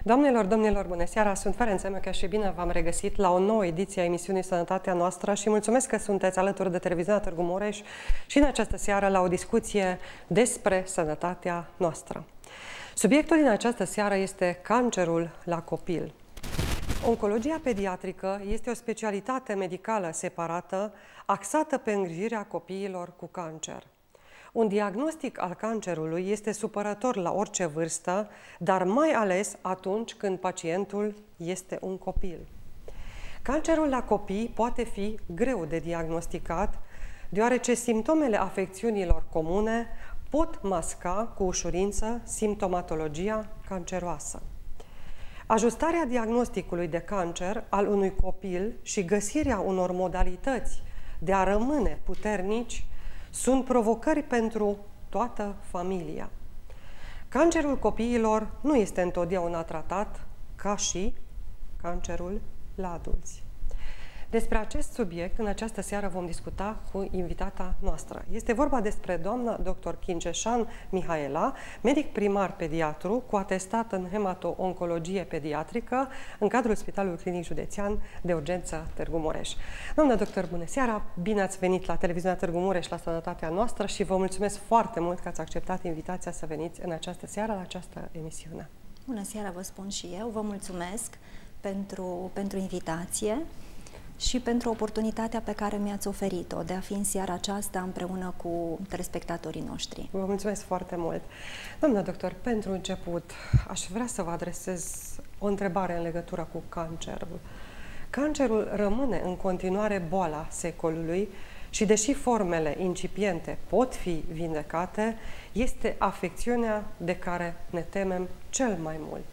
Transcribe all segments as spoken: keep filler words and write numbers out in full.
Doamnelor, domnilor, bună seara! Sunt Ferenc Emechea și bine v-am regăsit la o nouă ediție a emisiunii Sănătatea Noastră și mulțumesc că sunteți alături de televiziunea Târgu Mureș și în această seară la o discuție despre sănătatea noastră. Subiectul din această seară este cancerul la copil. Oncologia pediatrică este o specialitate medicală separată, axată pe îngrijirea copiilor cu cancer. Un diagnostic al cancerului este supărător la orice vârstă, dar mai ales atunci când pacientul este un copil. Cancerul la copii poate fi greu de diagnosticat, deoarece simptomele afecțiunilor comune pot masca cu ușurință simptomatologia canceroasă. Ajustarea diagnosticului de cancer al unui copil și găsirea unor modalități de a rămâne puternici sunt provocări pentru toată familia. Cancerul copiilor nu este întotdeauna tratat ca și cancerul la adulți. Despre acest subiect, în această seară vom discuta cu invitata noastră. Este vorba despre doamna doctor Chinceșan Mihaela, medic primar pediatru cu atestat în hemato-oncologie pediatrică în cadrul Spitalului Clinic Județean de Urgență Târgu Mureș. Doamna doctor, bună seara! Bine ați venit la televiziunea Târgu Mureș, la Sănătatea Noastră și vă mulțumesc foarte mult că ați acceptat invitația să veniți în această seară la această emisiune. Bună seara, vă spun și eu. Vă mulțumesc pentru, pentru invitație și pentru oportunitatea pe care mi-ați oferit-o de a fi în seara aceasta împreună cu telespectatorii noștri. Vă mulțumesc foarte mult. Doamna doctor, pentru început, aș vrea să vă adresez o întrebare în legătură cu cancerul. Cancerul rămâne în continuare boala secolului și, deși formele incipiente pot fi vindecate, este afecțiunea de care ne temem cel mai mult,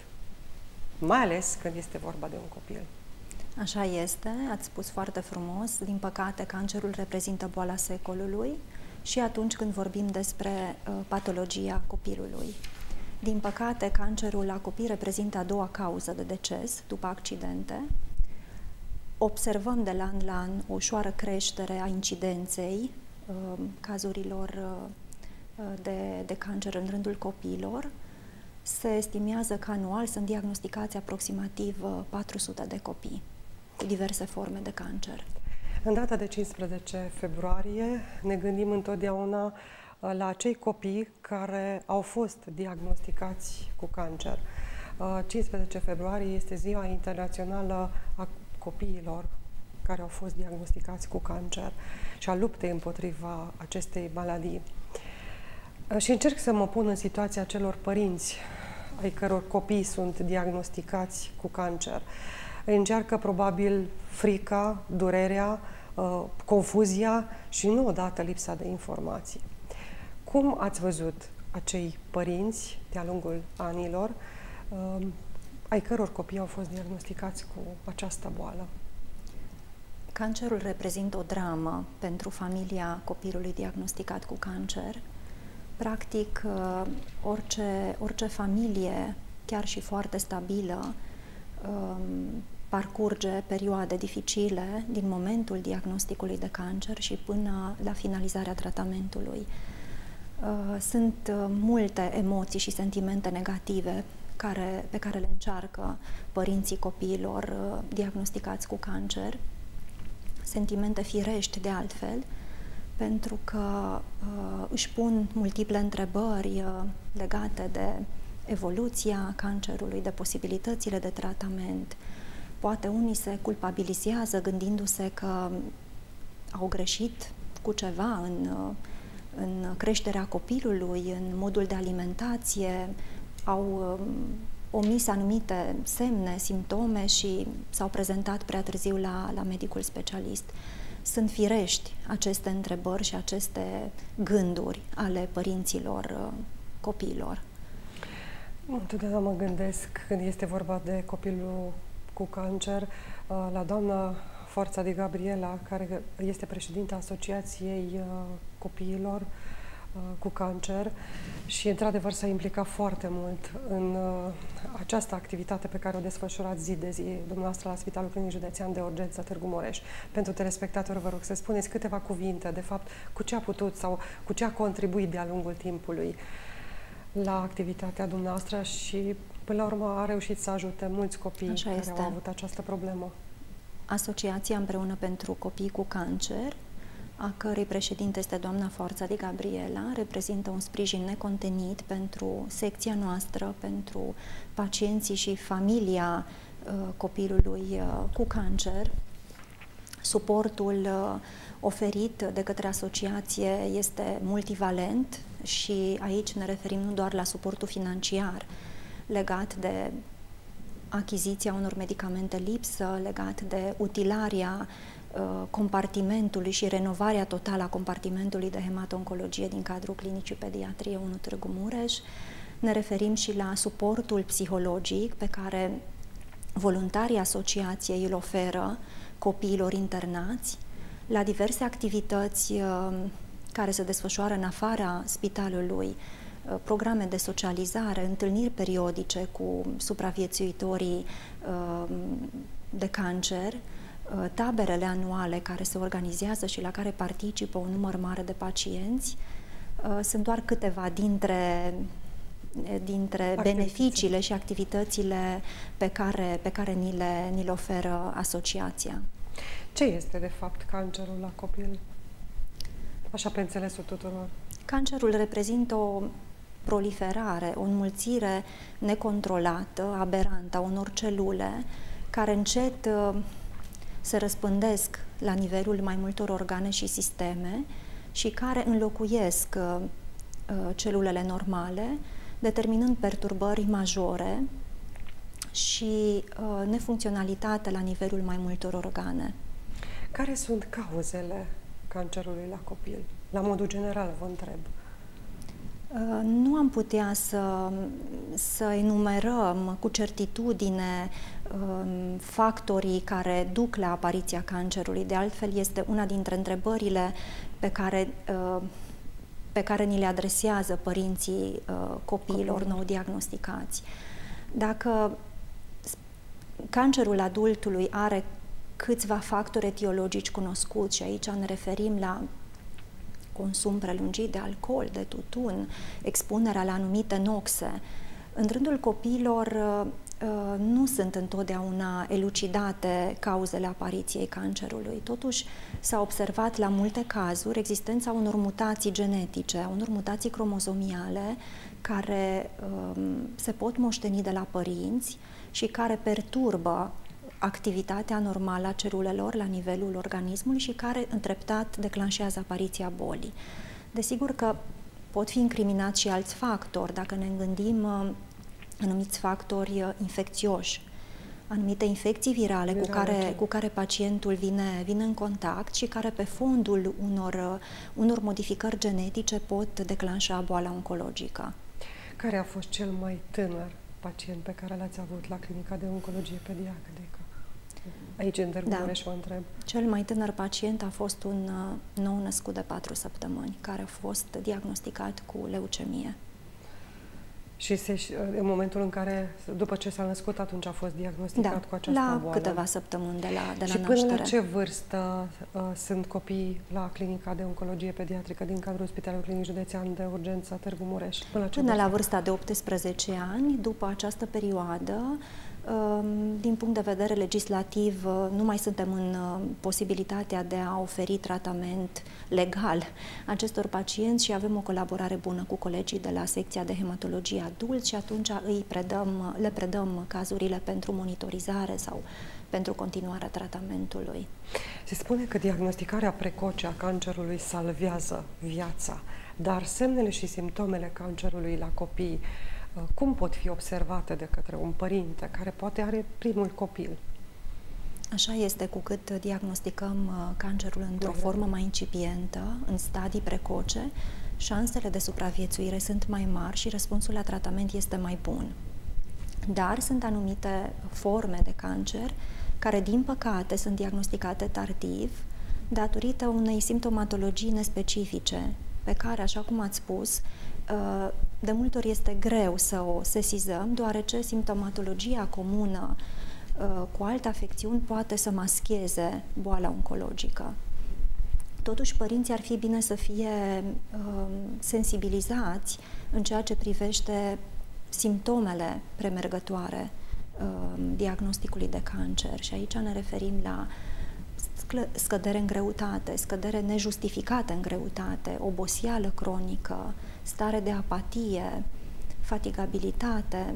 mai ales când este vorba de un copil. Așa este, ați spus foarte frumos. Din păcate, cancerul reprezintă boala secolului și atunci când vorbim despre uh, patologia copilului. Din păcate, cancerul la copii reprezintă a doua cauză de deces după accidente. Observăm de la an la an o ușoară creștere a incidenței uh, cazurilor uh, de, de cancer în rândul copiilor. Se estimează că anual sunt diagnosticați aproximativ patru sute de copii cu diverse forme de cancer. În data de cincisprezece februarie ne gândim întotdeauna la acei copii care au fost diagnosticați cu cancer. cincisprezece februarie este Ziua Internațională a Copiilor care au fost diagnosticați cu cancer și a luptei împotriva acestei maladii. Și încerc să mă pun în situația celor părinți ai căror copii sunt diagnosticați cu cancer. Încearcă probabil frica, durerea, confuzia și nu odată lipsa de informații. Cum ați văzut acei părinți de-a lungul anilor ai căror copii au fost diagnosticați cu această boală? Cancerul reprezintă o dramă pentru familia copilului diagnosticat cu cancer. Practic, orice, orice familie, chiar și foarte stabilă, parcurge perioade dificile din momentul diagnosticului de cancer și până la finalizarea tratamentului. Sunt multe emoții și sentimente negative care, pe care le încearcă părinții copiilor diagnosticați cu cancer, sentimente firești de altfel, pentru că uh, își pun multiple întrebări uh, legate de evoluția cancerului, de posibilitățile de tratament. Poate unii se culpabilizează gândindu-se că au greșit cu ceva în, uh, în creșterea copilului, în modul de alimentație, au uh, omis anumite semne, simptome și s-au prezentat prea târziu la, la medicul specialist. Sunt firești aceste întrebări și aceste gânduri ale părinților copiilor. Întotdeauna mă gândesc, când este vorba de copilul cu cancer, la doamna Forța de Gabriela, care este președinta Asociației Copiilor cu Cancer și, într-adevăr, s-a implicat foarte mult în această activitate pe care o desfășurați zi de zi dumneavoastră la Spitalul Clinic Județean de Urgență Târgu Mureș. Pentru telespectatori, vă rog să spuneți câteva cuvinte, de fapt, cu ce a putut sau cu ce a contribuit de-a lungul timpului la activitatea dumneavoastră și până la urmă a reușit să ajute mulți copii Așa care este. au avut această problemă. Asociația Împreună pentru Copii cu Cancer, a cărei președinte este doamna Forța de Gabriela, reprezintă un sprijin necontenit pentru secția noastră, pentru pacienții și familia uh, copilului uh, cu cancer. Suportul uh, oferit de către asociație este multivalent și aici ne referim nu doar la suportul financiar legat de achiziția unor medicamente lipsă, legat de utilarea uh, compartimentului și renovarea totală a compartimentului de hemato-oncologie din cadrul Clinicii Pediatrie unu Târgu Mureș. Ne referim și la suportul psihologic pe care voluntarii asociației îl oferă copiilor internați, la diverse activități uh, care se desfășoară în afara spitalului, programe de socializare, întâlniri periodice cu supraviețuitorii de cancer, taberele anuale care se organizează și la care participă un număr mare de pacienți. Sunt doar câteva dintre, dintre beneficiile și activitățile pe care, pe care ni le, ni le oferă asociația. Ce este, de fapt, cancerul la copil? Așa pe înțelesul tuturor. Cancerul reprezintă o proliferare, o înmulțire necontrolată, aberantă a unor celule care încet uh, se răspândesc la nivelul mai multor organe și sisteme și care înlocuiesc uh, celulele normale, determinând perturbări majore și uh, nefuncționalitate la nivelul mai multor organe. Care sunt cauzele cancerului la copil? La modul general, vă întreb. Nu am putea să, să enumerăm cu certitudine factorii care duc la apariția cancerului. De altfel, este una dintre întrebările pe care, pe care ni le adresează părinții copiilor nou diagnosticați. Dacă cancerul adultului are câțiva factori etiologici cunoscuți, și aici ne referim la consum prelungit de alcool, de tutun, expunerea la anumite noxe. În rândul copiilor nu sunt întotdeauna elucidate cauzele apariției cancerului. Totuși, s-a observat la multe cazuri existența unor mutații genetice, a unor mutații cromozomiale care um, se pot moșteni de la părinți și care perturbă activitatea normală a celulelor la nivelul organismului și care, întreptat, declanșează apariția bolii. Desigur că pot fi incriminați și alți factori, dacă ne gândim uh, anumiți factori uh, infecțioși, anumite infecții virale, virale cu, care, cu care pacientul vine, vine în contact și care pe fondul unor, uh, unor modificări genetice pot declanșa boala oncologică. Care a fost cel mai tânăr pacient pe care l-ați avut la Clinica de Oncologie Pediatrică? Aici, în Târgu Mureș, vă întreb. Cel mai tânăr pacient a fost un uh, nou născut de patru săptămâni, care a fost diagnosticat cu leucemie. Și se, în momentul în care, după ce s-a născut, atunci a fost diagnosticat da, cu această la boală? câteva săptămâni de la, de la și naștere. Și până la ce vârstă uh, sunt copii la Clinica de Oncologie Pediatrică din cadrul Spitalului Clinic Județean de Urgență Târgu Mureș? Până la, ce până vârstă? la vârsta de optsprezece ani. După această perioadă, din punct de vedere legislativ, nu mai suntem în posibilitatea de a oferi tratament legal acestor pacienți și avem o colaborare bună cu colegii de la secția de hematologie adult și atunci îi predăm, le predăm cazurile pentru monitorizare sau pentru continuarea tratamentului. Se spune că diagnosticarea precoce a cancerului salvează viața, dar semnele și simptomele cancerului la copii cum pot fi observate de către un părinte care poate are primul copil? Așa este, cu cât diagnosticăm cancerul într-o formă mai incipientă, în stadii precoce, șansele de supraviețuire sunt mai mari și răspunsul la tratament este mai bun. Dar sunt anumite forme de cancer care, din păcate, sunt diagnosticate tardiv datorită unei simptomatologii nespecifice, pe care, așa cum ați spus, de multe ori este greu să o sesizăm, deoarece simptomatologia comună cu alte afecțiuni poate să mascheze boala oncologică. Totuși, părinții ar fi bine să fie sensibilizați în ceea ce privește simptomele premergătoare diagnosticului de cancer și aici ne referim la scădere în greutate, scădere nejustificată în greutate, oboseală cronică, stare de apatie, fatigabilitate,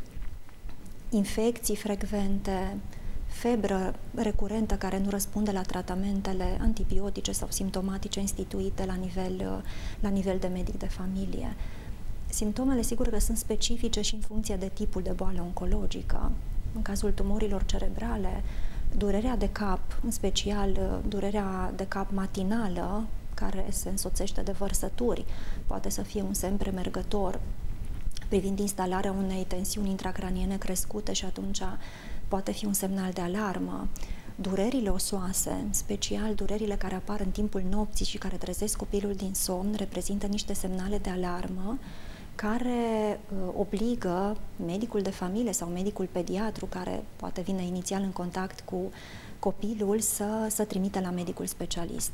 infecții frecvente, febră recurentă care nu răspunde la tratamentele antibiotice sau simptomatice instituite la nivel, la nivel de medic de familie. Simptomele, sigur că sunt specifice și în funcție de tipul de boală oncologică. În cazul tumorilor cerebrale, durerea de cap, în special durerea de cap matinală, care se însoțește de vărsături, poate să fie un semn premergător privind instalarea unei tensiuni intracraniene crescute și atunci poate fi un semnal de alarmă. Durerile osoase, în special durerile care apar în timpul nopții și care trezesc copilul din somn, reprezintă niște semnale de alarmă care uh, obligă medicul de familie sau medicul pediatru, care poate vine inițial în contact cu copilul, să, să trimită la medicul specialist.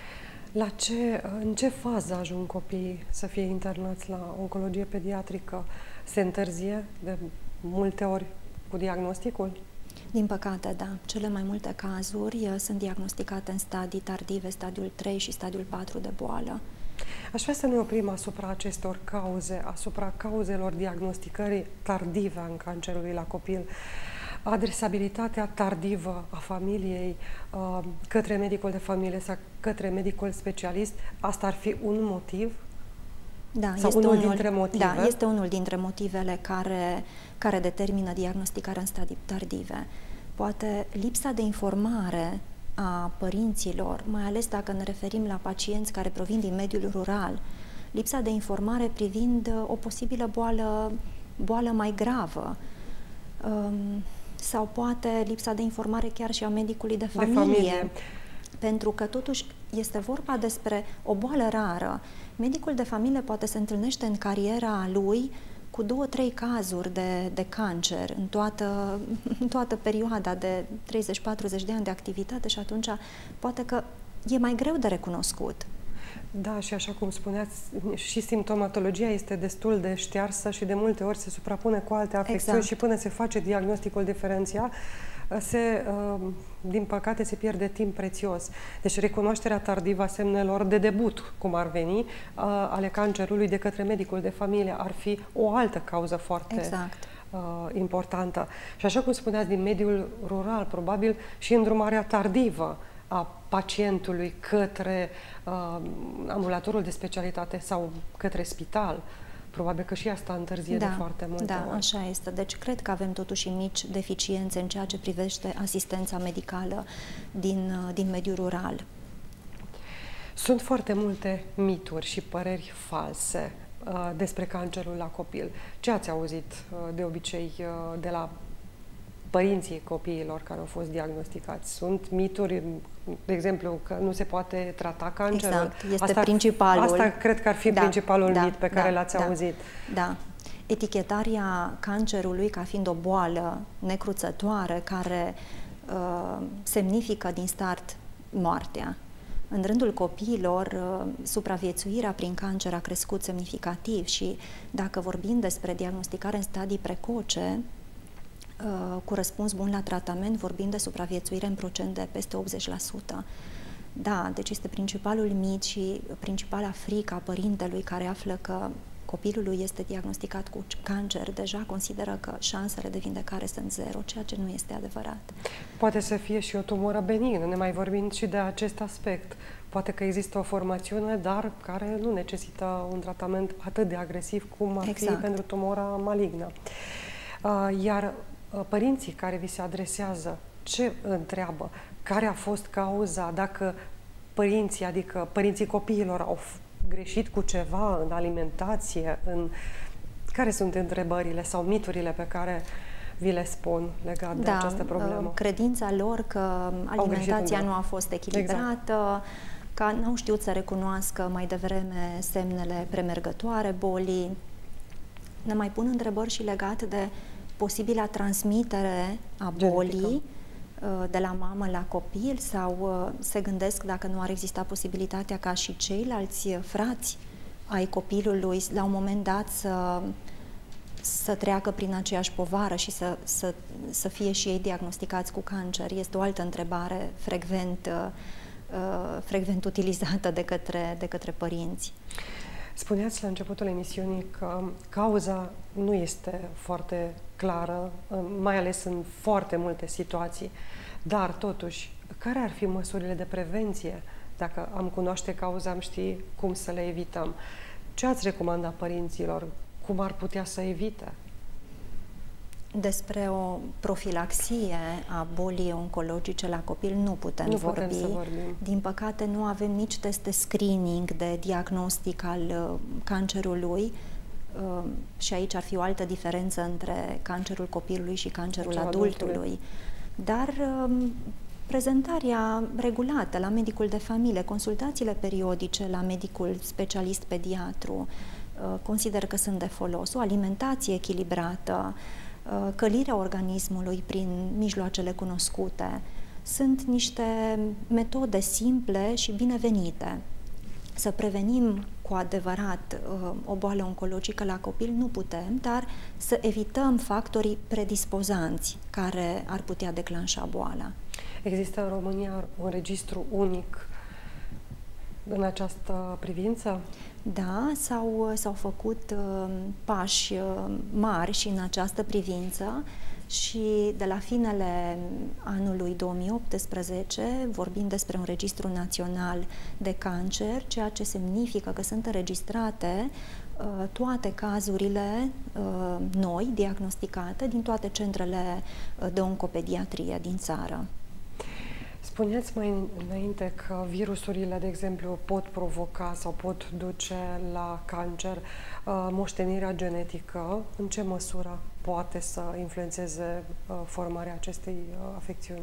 La ce, în ce fază ajung copiii să fie internați la oncologie pediatrică? Se întârzie de multe ori cu diagnosticul? Din păcate, da. Cele mai multe cazuri sunt diagnosticate în stadii tardive, stadiul trei și stadiul patru de boală. Aș vrea să ne oprim asupra acestor cauze, asupra cauzelor diagnosticării tardive în cancerului la copil. Adresabilitatea tardivă a familiei uh, către medicul de familie sau către medicul specialist, asta ar fi un motiv? Da, sau este unul unul dintre motive? Da, este unul dintre motivele care, care determină diagnosticarea în stadii tardive. Poate lipsa de informare a părinților, mai ales dacă ne referim la pacienți care provin din mediul rural, lipsa de informare privind o posibilă boală, boală mai gravă, um, sau poate lipsa de informare chiar și a medicului de familie, de familie. Pentru că totuși este vorba despre o boală rară. Medicul de familie poate se întâlnește în cariera lui cu două, trei cazuri de, de cancer în toată, în toată perioada de treizeci patruzeci de ani de activitate și atunci poate că e mai greu de recunoscut. Da, și așa cum spuneați, și simptomatologia este destul de ștearsă și de multe ori se suprapune cu alte afecțiuni, exact. Și până se face diagnosticul diferențial, se, din păcate, se pierde timp prețios. Deci recunoașterea tardivă a semnelor de debut, cum ar veni, ale cancerului de către medicul de familie ar fi o altă cauză foarte exact. importantă. Și așa cum spuneați, din mediul rural, probabil și îndrumarea tardivă a pacientului către uh, ambulatorul de specialitate sau către spital. Probabil că și asta întârzie da, de foarte multe Da, ori. așa este. Deci cred că avem totuși mici deficiențe în ceea ce privește asistența medicală din, din mediul rural. Sunt foarte multe mituri și păreri false uh, despre cancerul la copil. Ce ați auzit uh, de obicei uh, de la părinții copiilor care au fost diagnosticați? Sunt mituri, de exemplu, că nu se poate trata cancerul? Exact, este asta, principalul. Asta cred că ar fi da, principalul da, mit pe care da, l-ați da, auzit. Da. Etichetarea cancerului ca fiind o boală necruțătoare care uh, semnifică din start moartea. În rândul copiilor, uh, supraviețuirea prin cancer a crescut semnificativ și dacă vorbim despre diagnosticare în stadii precoce, cu răspuns bun la tratament, vorbim de supraviețuire în procent de peste optzeci la sută. Da, deci este principalul mit și principala frică a părintelui care află că copilul lui este diagnosticat cu cancer, deja consideră că șansele de vindecare sunt zero, ceea ce nu este adevărat. Poate să fie și o tumoră benignă, ne mai vorbim și de acest aspect. Poate că există o formațiune, dar care nu necesită un tratament atât de agresiv cum ar exact. fi pentru tumora malignă. Iar părinții care vi se adresează, ce întreabă? Care a fost cauza? Dacă părinții, adică părinții copiilor au greșit cu ceva în alimentație, în... care sunt întrebările sau miturile pe care vi le spun legat de da, această problemă? Credința lor că alimentația nu a fost echilibrată, exact. Că n-au știut să recunoască mai devreme semnele premergătoare bolii. Ne mai pun întrebări și legate de posibila transmitere a bolii genetică de la mamă la copil sau se gândesc dacă nu ar exista posibilitatea ca și ceilalți frați ai copilului la un moment dat să, să treacă prin aceeași povară și să, să, să fie și ei diagnosticați cu cancer? Este o altă întrebare frecvent, uh, frecvent utilizată de către, de către părinți. Spuneați la începutul emisiunii că cauza nu este foarte clară, mai ales în foarte multe situații, dar totuși, care ar fi măsurile de prevenție? Dacă am cunoaște cauza, am ști cum să le evităm. Ce ați recomanda părinților? Cum ar putea să evite? Despre o profilaxie a bolii oncologice la copil nu putem nu vorbi. Putem să vorbim. Din păcate, nu avem nici test de screening, de diagnostic al uh, cancerului uh, și aici ar fi o altă diferență între cancerul copilului și cancerul Cel adultului. adultului. Dar uh, prezentarea regulată la medicul de familie, consultațiile periodice la medicul specialist pediatru, uh, consider că sunt de folos. O alimentație echilibrată, călirea organismului prin mijloacele cunoscute. Sunt niște metode simple și binevenite. Să prevenim cu adevărat o boală oncologică la copil nu putem, dar să evităm factorii predispozanți care ar putea declanșa boala. Există în România un registru unic în această privință? Da, s-au, s-au făcut uh, pași uh, mari și în această privință și de la finele anului două mii optsprezece vorbim despre un registru național de cancer, ceea ce semnifică că sunt înregistrate uh, toate cazurile uh, noi, diagnosticate, din toate centrele de oncopediatrie din țară. Spuneați mai înainte că virusurile, de exemplu, pot provoca sau pot duce la cancer. Moștenirea genetică, în ce măsură poate să influențeze formarea acestei afecțiuni?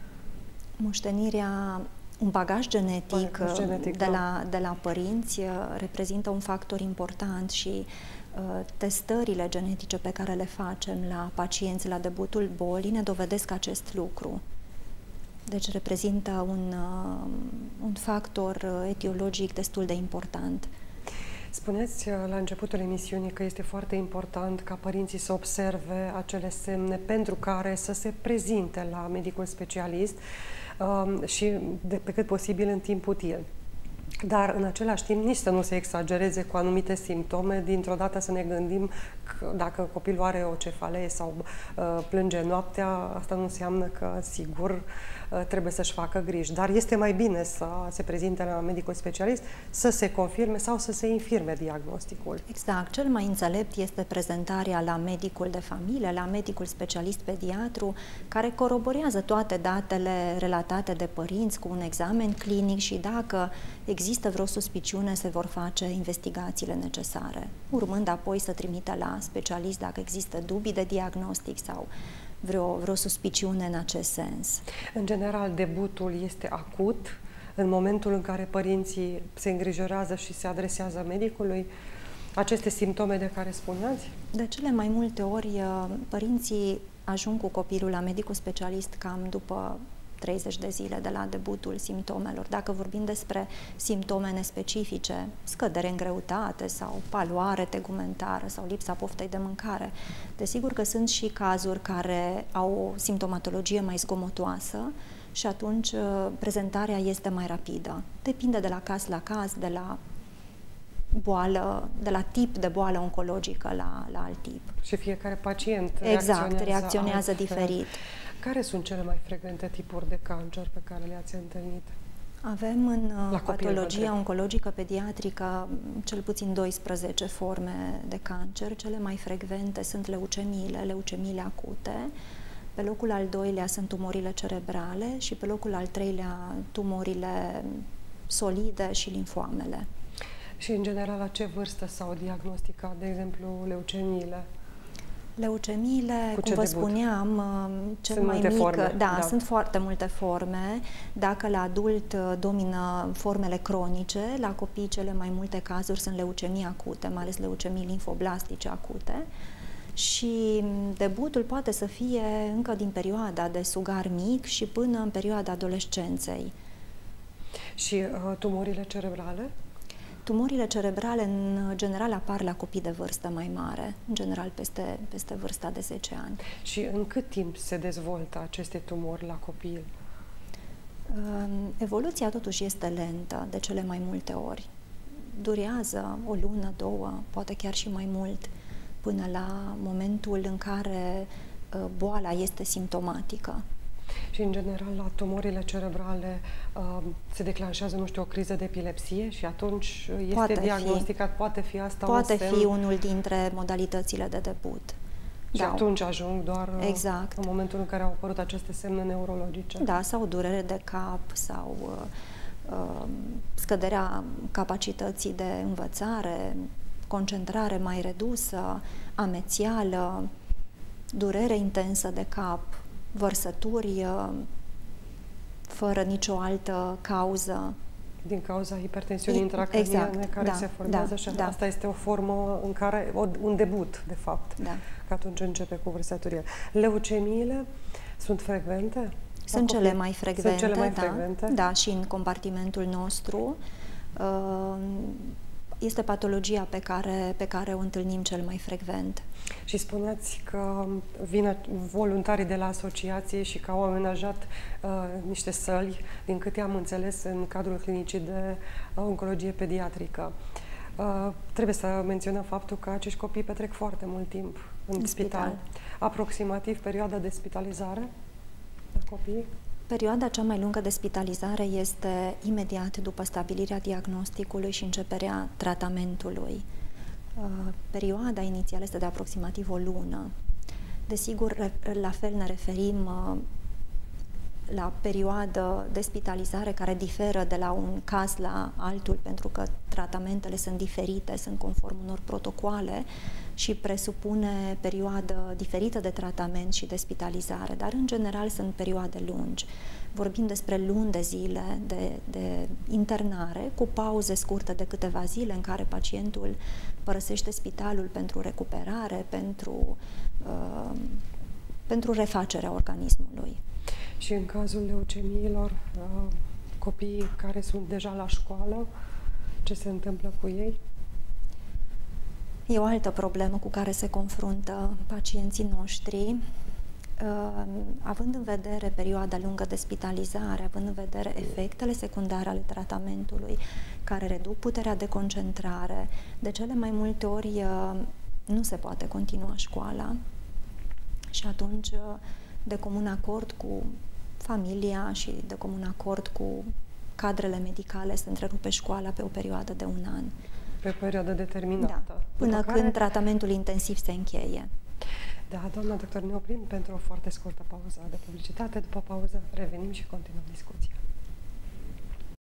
Moștenirea, un bagaj genetic, bagaj genetic de, da. la, de la părinți reprezintă un factor important și testările genetice pe care le facem la pacienți la debutul bolii ne dovedesc acest lucru. Deci reprezintă un, un factor etiologic destul de important. Spuneți la începutul emisiunii că este foarte important ca părinții să observe acele semne pentru care să se prezinte la medicul specialist um, și de, pe cât posibil în timp util. Dar, în același timp, nici să nu se exagereze cu anumite simptome, dintr-o dată să ne gândim că dacă copilul are o cefalee sau uh, plânge noaptea, asta nu înseamnă că, sigur, uh, trebuie să-și facă griji. Dar este mai bine să se prezinte la medicul specialist, să se confirme sau să se infirme diagnosticul. Exact. Cel mai înțelept este prezentarea la medicul de familie, la medicul specialist pediatru, care coroborează toate datele relatate de părinți cu un examen clinic și dacă există vreo suspiciune, se vor face investigațiile necesare, urmând apoi să trimită la specialist dacă există dubii de diagnostic sau vreo, vreo suspiciune în acest sens. În general, debutul este acut în momentul în care părinții se îngrijorează și se adresează medicului. Aceste simptome de care spuneați? De cele mai multe ori, părinții ajung cu copilul la medicul specialist cam după treizeci de zile de la debutul simptomelor. Dacă vorbim despre simptome nespecifice, scădere în greutate sau paloare tegumentară sau lipsa poftei de mâncare, desigur că sunt și cazuri care au o simptomatologie mai zgomotoasă și atunci prezentarea este mai rapidă. Depinde de la caz la caz, de la boală, de la tip de boală oncologică la, la alt tip. Și fiecare pacient exact, reacționează, reacționează diferit. Care sunt cele mai frecvente tipuri de cancer pe care le-ați întâlnit? Avem în La patologia copil, oncologică pediatrică cel puțin douăsprezece forme de cancer. Cele mai frecvente sunt leucemiile, leucemiile acute. Pe locul al doilea sunt tumorile cerebrale și pe locul al treilea tumorile solide și linfoamele. Și, în general, la ce vârstă s-au diagnosticat, de exemplu, leucemiile? Leucemiile, cum vă debut? spuneam, cel sunt mai multe mic, forme, da, da, sunt foarte multe forme. Dacă la adult domină formele cronice, la copii cele mai multe cazuri sunt leucemii acute, mai ales leucemii linfoblastice acute. Și debutul poate să fie încă din perioada de sugar mic și până în perioada adolescenței. Și uh, tumorile cerebrale? Tumorile cerebrale, în general, apar la copii de vârstă mai mare, în general peste, peste vârsta de zece ani. Și în cât timp se dezvoltă aceste tumori la copil? Evoluția totuși este lentă, de cele mai multe ori. Durează o lună, două, poate chiar și mai mult, până la momentul în care boala este simptomatică. Și, în general, la tumorile cerebrale uh, se declanșează, nu știu, o criză de epilepsie și atunci este poate diagnosticat, fi, poate fi asta Poate un semn... fi unul dintre modalitățile de debut. Și da. atunci ajung doar exact. în momentul în care au apărut aceste semne neurologice. Da, sau durere de cap, sau uh, uh, scăderea capacității de învățare, concentrare mai redusă, amețială, durere intensă de cap, vărsături fără nicio altă cauză. Din cauza hipertensiunii intracraniene exact, care da, se formează da, și da. asta este o formă în care, o, un debut, de fapt, da. că atunci începe cu vărsăturile. Leucemiile sunt frecvente? Sunt cele mai frecvente, sunt cele mai da, frecvente? Da, și în compartimentul nostru. Este patologia pe care, pe care o întâlnim cel mai frecvent. Și spuneați că vin voluntarii de la asociație și că au amenajat uh, niște săli, din câte am înțeles, în cadrul clinicii de uh, oncologie pediatrică. Uh, trebuie să menționăm faptul că acești copii petrec foarte mult timp în, în spital. spital. Aproximativ perioada de spitalizare la copii? Perioada cea mai lungă de spitalizare este imediat după stabilirea diagnosticului și începerea tratamentului. Perioada inițială este de aproximativ o lună. Desigur, la fel ne referim la perioadă de spitalizare care diferă de la un caz la altul, pentru că tratamentele sunt diferite, sunt conform unor protocoale și presupune perioadă diferită de tratament și de spitalizare, dar în general sunt perioade lungi. Vorbim despre luni de zile de, de internare, cu pauze scurte de câteva zile în care pacientul părăsește spitalul pentru recuperare, pentru, uh, pentru refacerea organismului. Și în cazul leucemiilor, uh, copiii care sunt deja la școală, ce se întâmplă cu ei? E o altă problemă cu care se confruntă pacienții noștri. Uh, având în vedere perioada lungă de spitalizare, având în vedere efectele secundare ale tratamentului, care reduc puterea de concentrare, de cele mai multe ori uh, nu se poate continua școala și atunci, uh, de comun acord cu familia și de comun acord cu cadrele medicale, se întrerupe școala pe o perioadă de un an. Pe o perioadă determinată. Da, până când care... tratamentul intensiv se încheie. Da, doamna doctor, ne oprim pentru o foarte scurtă pauză de publicitate. După pauză revenim și continuăm discuția.